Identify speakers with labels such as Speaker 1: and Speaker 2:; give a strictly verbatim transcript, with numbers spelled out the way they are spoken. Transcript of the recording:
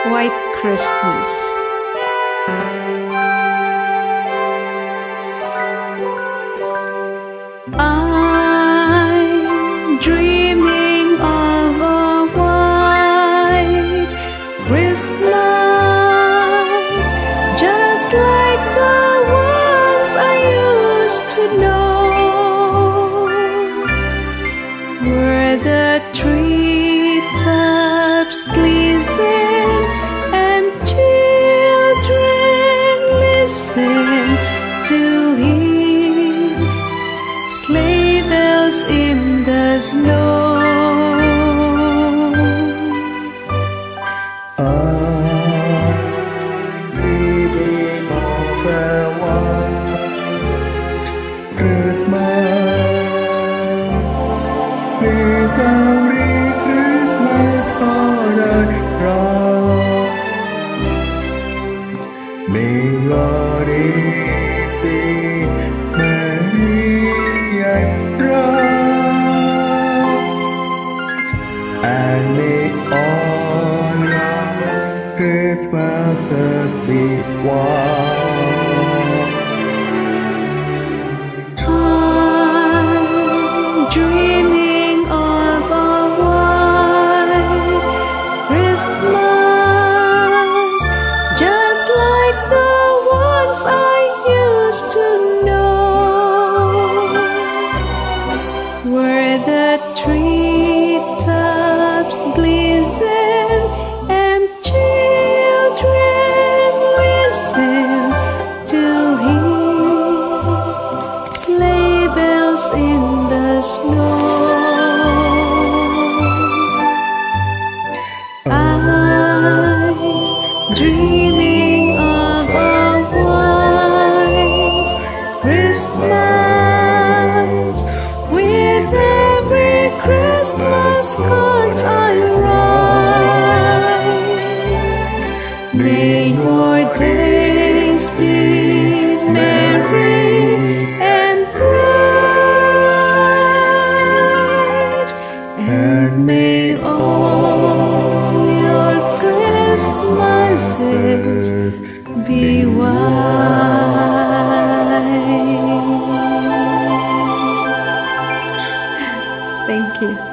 Speaker 1: White Christmas. I'm dreaming of a white Christmas, just like the ones I used to know, where the treetops glisten and children listen to hear sleigh bells in the snow.
Speaker 2: I'm dreaming of a white Christmas with every Christmas card I write. May your days be merry and bright, and may all our Christmases be white.
Speaker 1: I'm dreaming of a white Christmas, just like the ones I used to know, where the treetops glisten and children listen to hear sleigh bells in the snow. I'm dreaming of a white Christmas with every Christmas card I write. May your days be merry and bright, and may all your Christmases be white. Thank you.